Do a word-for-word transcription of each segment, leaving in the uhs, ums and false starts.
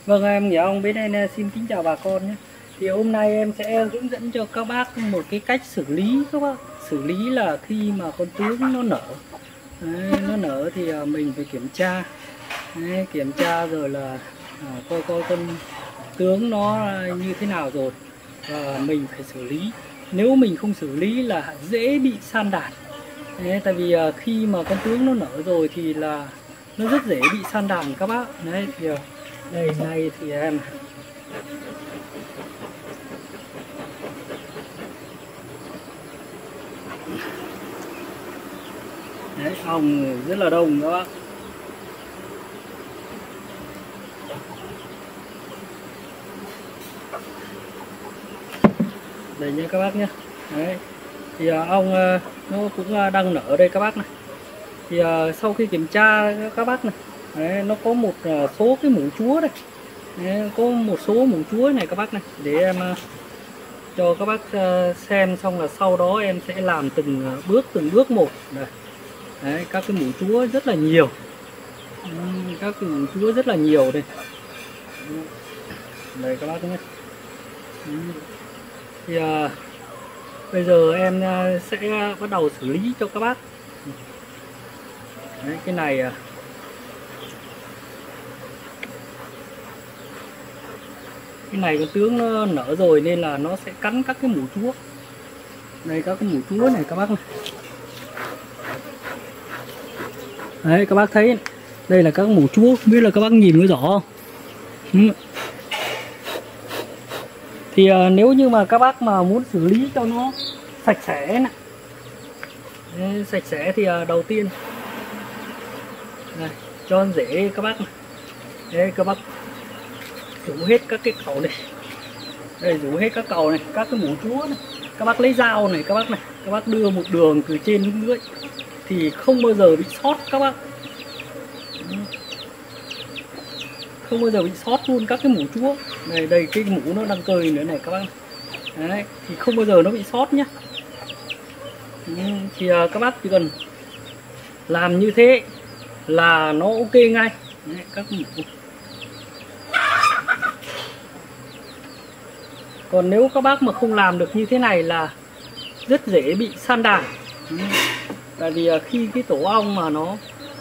Vâng, em Nghĩa Ong bên đây xin kính chào bà con nhé. Thì hôm nay em sẽ hướng dẫn cho các bác một cái cách xử lý các bác. Xử lý là khi mà con tướng nó nở. Đấy, nó nở thì mình phải kiểm tra. Đấy, kiểm tra rồi là à, coi coi con tướng nó như thế nào rồi. Và mình phải xử lý. Nếu mình không xử lý là dễ bị san đàn. Đấy, tại vì à, khi mà con tướng nó nở rồi thì là nó rất dễ bị san đàn các bác. Đấy thì đây này thì em đấy, ong rất là đông các bác. Đây nha các bác nhé. Đấy thì ong nó cũng đang nở đây các bác này. Thì sau khi kiểm tra các bác này, đấy, nó có một số cái mủ chúa đây. Đấy, có một số mủ chúa này các bác này, để em uh, cho các bác uh, xem, xong là sau đó em sẽ làm từng uh, bước từng bước một. Đây. Đấy, các cái mủ chúa rất là nhiều, uhm, các cái mủ chúa rất là nhiều đây. Đây các bác nhé. Uhm. Thì uh, bây giờ em uh, sẽ bắt đầu xử lý cho các bác. Đấy, cái này uh, cái này con tướng nó nở rồi nên là nó sẽ cắn các cái mủ chúa. Đây các cái mủ chúa này các bác này. Đấy các bác thấy đây là các mủ chúa, không biết là các bác nhìn có rõ không? Ừ. Thì uh, nếu như mà các bác mà muốn xử lý cho nó sạch sẽ này. Đấy, sạch sẽ thì uh, đầu tiên này, cho dễ các bác này. Đấy các bác rũ hết các cái cầu này, đây rũ hết các cầu này, các cái mủ chúa này, các bác lấy dao này các bác này, các bác đưa một đường từ trên đến dưới thì không bao giờ bị sót các bác, không bao giờ bị sót luôn các cái mủ chúa. Đây đây cái mủ nó đang cơi nữa này các bác này. Đấy, thì không bao giờ nó bị sót nhá. Thì các bác chỉ cần làm như thế là nó ok ngay. Đấy, các mủ. Còn nếu các bác mà không làm được như thế này là rất dễ bị san đàn. Tại vì khi cái tổ ong mà nó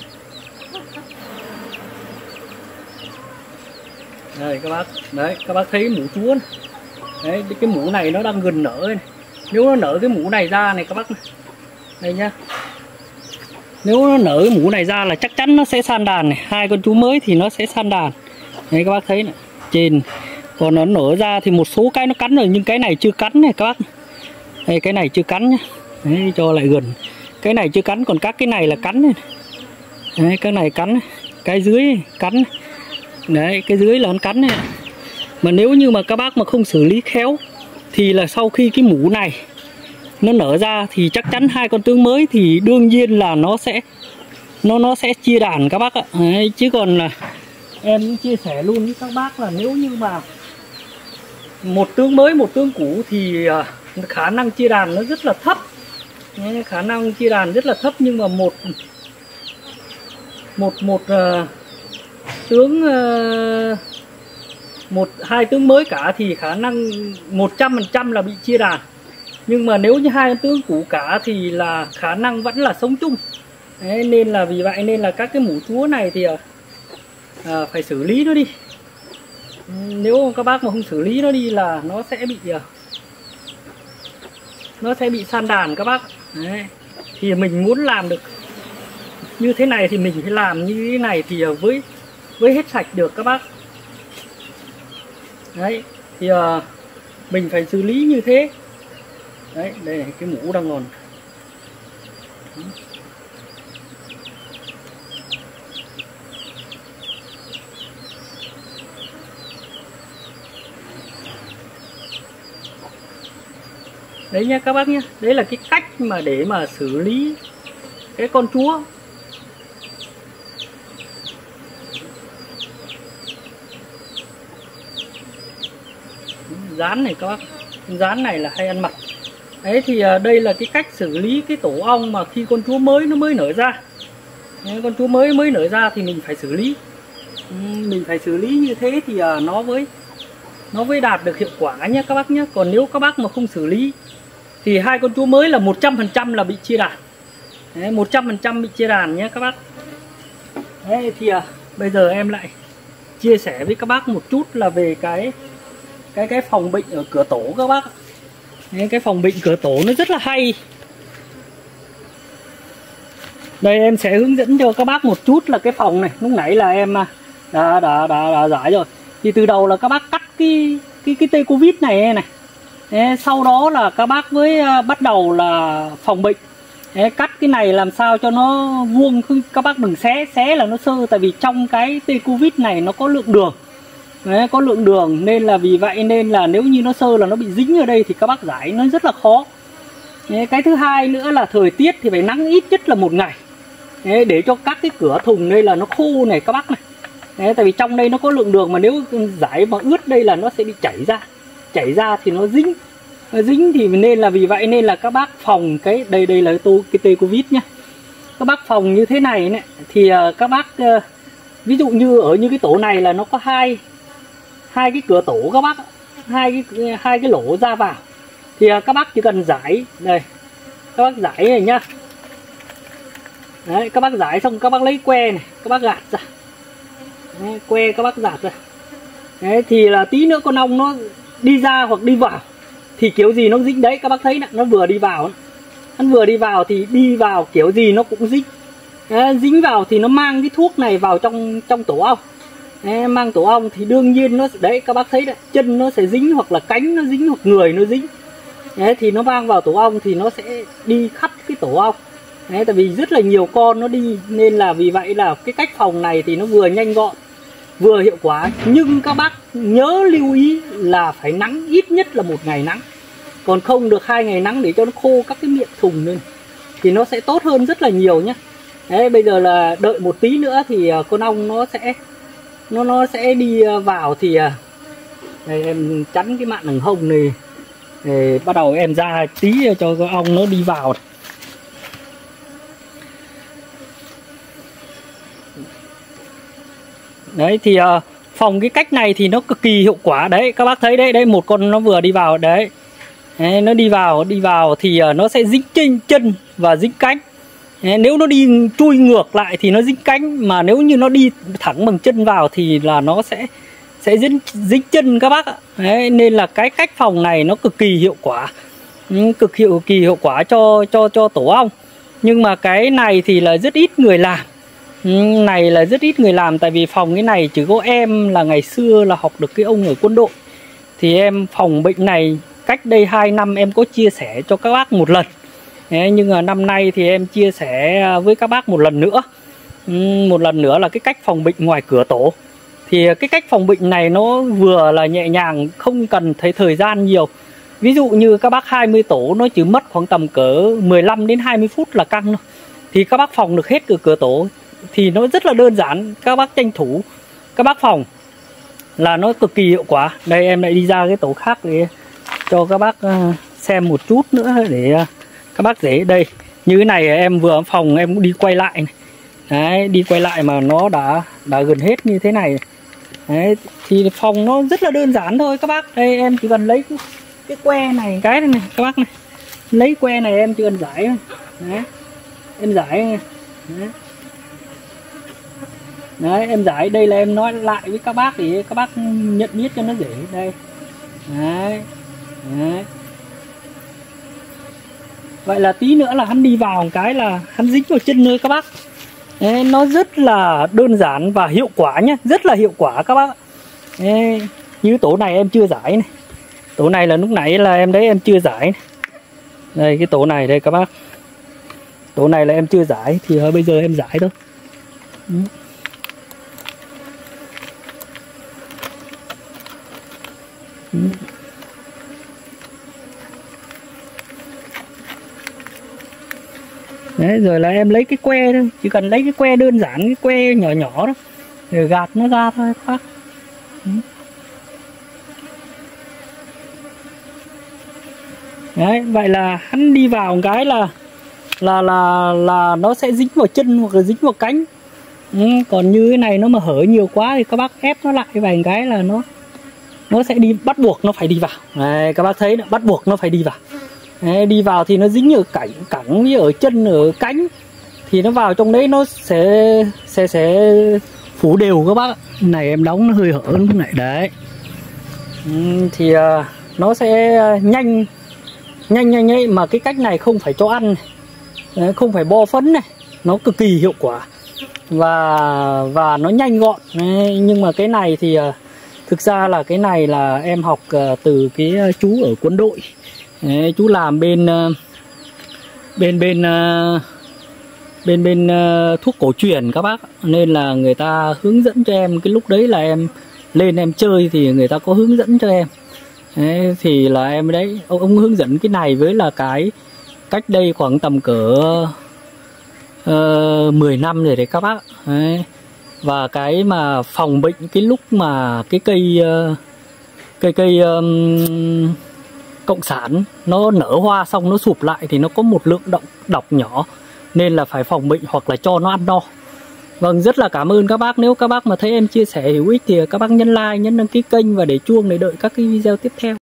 đây các bác, đấy các bác thấy mủ chúa này. Đấy cái mủ này nó đang gần nở này. Nếu nó nở cái mủ này ra này các bác này. Đây nhá. Nếu nó nở cái mủ này ra là chắc chắn nó sẽ san đàn này, hai con chú mới thì nó sẽ san đàn. Đấy các bác thấy này, trên còn nó nở ra thì một số cái nó cắn rồi, nhưng cái này chưa cắn này các bác. Đây cái này chưa cắn nhá. Đấy, cho lại gần. Cái này chưa cắn, còn các cái này là cắn này. Đấy, cái này cắn, cái dưới cắn. Đấy, cái dưới là nó cắn này. Mà nếu như mà các bác mà không xử lý khéo thì là sau khi cái mủ này nó nở ra thì chắc chắn hai con tướng mới thì đương nhiên là nó sẽ nó nó sẽ chia đàn các bác ạ. Đấy, chứ còn là em chia sẻ luôn với các bác là nếu như mà một tướng mới một tướng cũ thì khả năng chia đàn nó rất là thấp. Đấy, khả năng chia đàn rất là thấp, nhưng mà một một một uh, tướng uh, một hai tướng mới cả thì khả năng một trăm phần trăm là bị chia đàn. Nhưng mà nếu như hai tướng cũ cả thì là khả năng vẫn là sống chung. Đấy, nên là vì vậy nên là các cái mủ chúa này thì à, phải xử lý nó đi. Nếu các bác mà không xử lý nó đi là nó sẽ bị nó sẽ bị san đàn các bác. Đấy. Thì mình muốn làm được như thế này thì mình phải làm như thế này thì với với hết sạch được các bác. Đấy thì uh, mình phải xử lý như thế. Đấy đây này, cái mũ đang còn. Đấy nha các bác nhé. Đấy là cái cách mà để mà xử lý cái con chúa. Rán này các bác, rán này là hay ăn mật. Đấy thì đây là cái cách xử lý cái tổ ong mà khi con chúa mới nó mới nở ra. Đấy, con chúa mới mới nở ra thì mình phải xử lý. Mình phải xử lý như thế thì nó mới nó mới đạt được hiệu quả nhé các bác nhé. Còn nếu các bác mà không xử lý thì hai con chúa mới là một trăm phần trăm là bị chia đàn. Đấy, một trăm phần trăm bị chia đàn nhé các bác. Đấy, thì à, bây giờ em lại chia sẻ với các bác một chút là về cái cái cái phòng bệnh ở cửa tổ các bác. Đấy, cái phòng bệnh cửa tổ nó rất là hay. Đây em sẽ hướng dẫn cho các bác một chút là cái phòng này. Lúc nãy là em đã đã đã, đã giải rồi. Thì từ đầu là các bác cắt cái cái cái tê Covid này này. Đấy, sau đó là các bác mới bắt đầu là phòng bệnh. Đấy, cắt cái này làm sao cho nó vuông, các bác đừng xé, xé là nó sơ. Tại vì trong cái tê Covid này nó có lượng đường. Đấy, có lượng đường nên là vì vậy nên là nếu như nó sơ là nó bị dính ở đây thì các bác giải nó rất là khó. Đấy, cái thứ hai nữa là thời tiết thì phải nắng ít nhất là một ngày. Đấy, để cho các cái cửa thùng đây là nó khô này các bác này. Đấy, tại vì trong đây nó có lượng đường mà nếu giải mà ướt đây là nó sẽ bị chảy ra. Chảy ra thì nó dính. Nó dính thì nên là vì vậy nên là các bác phòng cái đây đây là cái, cái tê Covid nhá. Các bác phòng như thế này này thì uh, các bác uh, ví dụ như ở như cái tổ này là nó có hai hai cái cửa tổ các bác, hai cái hai cái lỗ ra vào. Thì uh, các bác chỉ cần giải đây. Các bác giải này nhá. Đấy, các bác giải xong các bác lấy que này, các bác gạt ra. Đấy, que các bác gạt ra. Đấy, thì là tí nữa con ong nó đi ra hoặc đi vào thì kiểu gì nó dính đấy, các bác thấy nè, nó vừa đi vào, nó vừa đi vào thì đi vào kiểu gì nó cũng dính. Đấy, dính vào thì nó mang cái thuốc này vào trong trong tổ ong. Đấy, mang tổ ong thì đương nhiên nó đấy các bác thấy đấy, chân nó sẽ dính hoặc là cánh nó dính hoặc người nó dính. Đấy, thì nó mang vào tổ ong thì nó sẽ đi khắp cái tổ ong. Đấy, tại vì rất là nhiều con nó đi nên là vì vậy là cái cách phòng này thì nó vừa nhanh gọn vừa hiệu quả. Nhưng các bác nhớ lưu ý là phải nắng ít nhất là một ngày nắng, còn không được hai ngày nắng để cho nó khô các cái miệng thùng lên thì nó sẽ tốt hơn rất là nhiều nhé. Đấy, bây giờ là đợi một tí nữa thì con ong nó sẽ nó nó sẽ đi vào thì đây, em chắn cái mạn đằng hông này để bắt đầu em ra tí cho con ong nó đi vào. Đấy thì uh, phòng cái cách này thì nó cực kỳ hiệu quả. Đấy các bác thấy đấy, đấy một con nó vừa đi vào đấy. Đấy, nó đi vào đi vào thì uh, nó sẽ dính trên chân và dính cánh. Đấy, nếu nó đi chui ngược lại thì nó dính cánh, mà nếu như nó đi thẳng bằng chân vào thì là nó sẽ sẽ dính dính chân các bác ạ. Đấy, nên là cái cách phòng này nó cực kỳ hiệu quả, ừ, cực hiệu kỳ hiệu quả cho cho cho tổ ong. Nhưng mà cái này thì là rất ít người làm. Này là rất ít người làm, tại vì phòng cái này chỉ có em là ngày xưa là học được cái ông ở quân đội. Thì em phòng bệnh này cách đây hai năm em có chia sẻ cho các bác một lần. Đấy, nhưng mà năm nay thì em chia sẻ với các bác một lần nữa. Một lần nữa là cái cách phòng bệnh ngoài cửa tổ. Thì cái cách phòng bệnh này nó vừa là nhẹ nhàng, không cần thấy thời gian nhiều. Ví dụ như các bác hai mươi tổ nó chỉ mất khoảng tầm cỡ mười lăm đến hai mươi phút là căng thôi. Thì các bác phòng được hết cửa cửa tổ. Thì nó rất là đơn giản, các bác tranh thủ các bác phòng là nó cực kỳ hiệu quả. Đây em lại đi ra cái tổ khác để cho các bác xem một chút nữa để các bác dễ. Đây như cái này em vừa phòng em cũng đi quay lại này. Đấy, đi quay lại mà nó đã đã gần hết như thế này. Đấy, thì phòng nó rất là đơn giản thôi các bác. Đây em chỉ cần lấy cái, cái que này cái này, này các bác này, lấy que này em chỉ cần giải. Đấy, em giải. Đấy. Đấy, em giải đây là em nói lại với các bác để các bác nhận biết cho nó dễ. Đây. Đấy. Đấy. Vậy là tí nữa là hắn đi vào một cái là hắn dính vào chân nơi các bác. Đấy, nó rất là đơn giản và hiệu quả nhé, rất là hiệu quả các bác. Đấy, như tổ này em chưa giải này. Tổ này là lúc nãy là em đấy em chưa giải này. Đây cái tổ này đây các bác. Tổ này là em chưa giải thì bây giờ em giải thôi. Ừ. Ừ. Đấy, rồi là em lấy cái que thôi, chỉ cần lấy cái que đơn giản, cái que nhỏ nhỏ đó để gạt nó ra thôi các bác. Ừ. Đấy, vậy là hắn đi vào một cái là là là là nó sẽ dính vào chân hoặc là dính vào cánh. Ừ, còn như cái này nó mà hở nhiều quá thì các bác ép nó lại vài cái là nó nó sẽ đi, bắt buộc nó phải đi vào. Đấy, các bác thấy đó, bắt buộc nó phải đi vào. Đấy, đi vào thì nó dính ở cẳng cẳng với ở chân, ở cánh, thì nó vào trong đấy nó sẽ sẽ sẽ phủ đều các bác. Này em đóng nó hơi hở lúc này đấy. Ừ, thì uh, nó sẽ nhanh nhanh nhanh ấy, mà cái cách này không phải cho ăn này. Đấy, không phải bo phấn này, nó cực kỳ hiệu quả và và nó nhanh gọn. Đấy, nhưng mà cái này thì uh, thực ra là cái này là em học uh, từ cái uh, chú ở quân đội. Đấy, chú làm bên uh, bên bên uh, bên bên uh, thuốc cổ truyền các bác, nên là người ta hướng dẫn cho em. Cái lúc đấy là em lên em chơi thì người ta có hướng dẫn cho em. Đấy, thì là em đấy, ông, ông hướng dẫn cái này với là cái cách đây khoảng tầm cỡ uh, mười năm rồi đấy các bác. Đấy. Và cái mà phòng bệnh cái lúc mà cái cây uh, cây cây um, cộng sản nó nở hoa xong nó sụp lại thì nó có một lượng độc, độc nhỏ, nên là phải phòng bệnh hoặc là cho nó ăn no. Vâng, rất là cảm ơn các bác. Nếu các bác mà thấy em chia sẻ hữu ích thì các bác nhấn like, nhấn đăng ký kênh và để chuông để đợi các cái video tiếp theo.